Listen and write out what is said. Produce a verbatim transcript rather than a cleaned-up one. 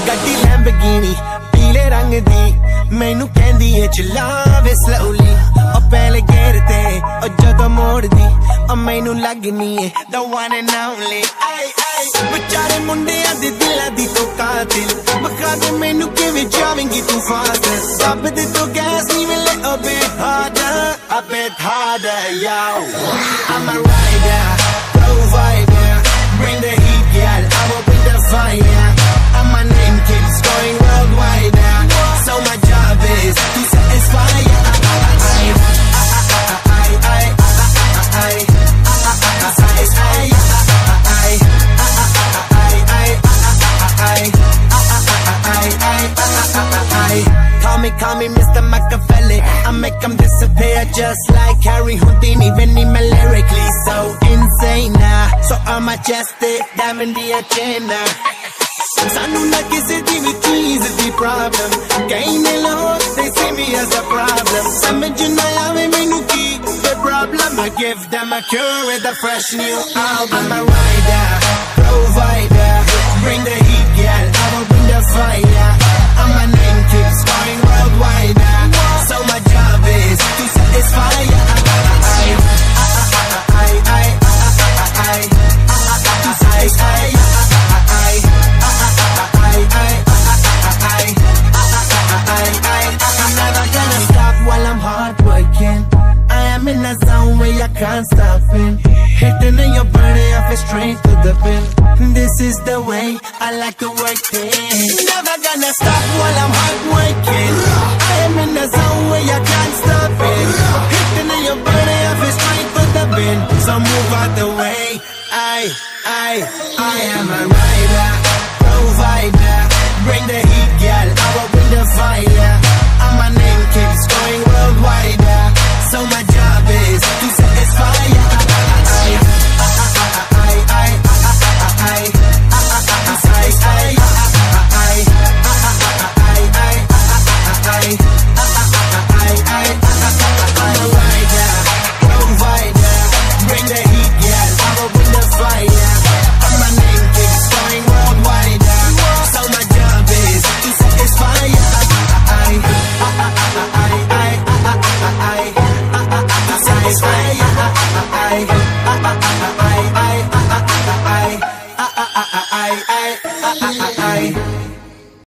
ਗੱਡੀ ਲੈਂਬਗੀਨੀ ਪੀਲੇ ਰੰਗ ਦੀ ਮੈਨੂੰ ਕਹਿੰਦੀ ਏ ਚਲਾਵੇ slowly ਉਹ ਪਹਿਲੇ ਗੇਰ ਤੇ ਉਹ ਜਦੋਂ ਮੋੜਦੀ ਉਹ ਮੈਨੂੰ ਲੱਗਨੀ ਏ the one and only ਆਈ ਆਈ ਵਿਚਾਰੇ ਮੁੰਡਿਆਂ ਦੇ ਦਿਲਾਂ ਦੀ ਤੂੰ ਕਾਤਿਲ ਬਖਾ ਦੇ ਮੈਨੂੰ ਕਿਵੇਂ ਜਾਵੇਂਗੀ ਤੂੰ ਫਾਸਟ ਦੱਬ ਦੇ ਤੂੰ ਗੈਸ ਨਹੀਂ ਮਿਲੇ a bit harder a bit harder yo I'm a rider provider bring the heat girl I will bring the fire and my name keeps going worldwide now so my job is to satisfy you I I I I I to satisfy you I I I I I call me call me Mister Machiavelli I make them disappear just like Harry Houdini when he lyrically so insane now so I'm majestic diamond the agenda ਸਾਨੂੰ ਨਾ ਕਿਸੇ ਦੀ ਵੀ ਚੀਜ਼ ਦੀ problem ਕਈ ਨੇ ਲੋਕ they see me as a problem ਸਮਝ ਨਾ ਆਵੇ ਮੈਨੂੰ ਕੀ the problem I give them a cure with a fresh new album I'm a rider provider bring the heat girl I will bring the fire and my name keeps going worldwide now so my job is to satisfy you I I I I I to satisfy you in a zone where you can't stop it hitting in your body off it straight to the pin this is the way I like to work it never gonna stop while I'm hard working I am in a zone where you can't stop it hitting in your body off it straight to the pin so move out the way I I I am a rider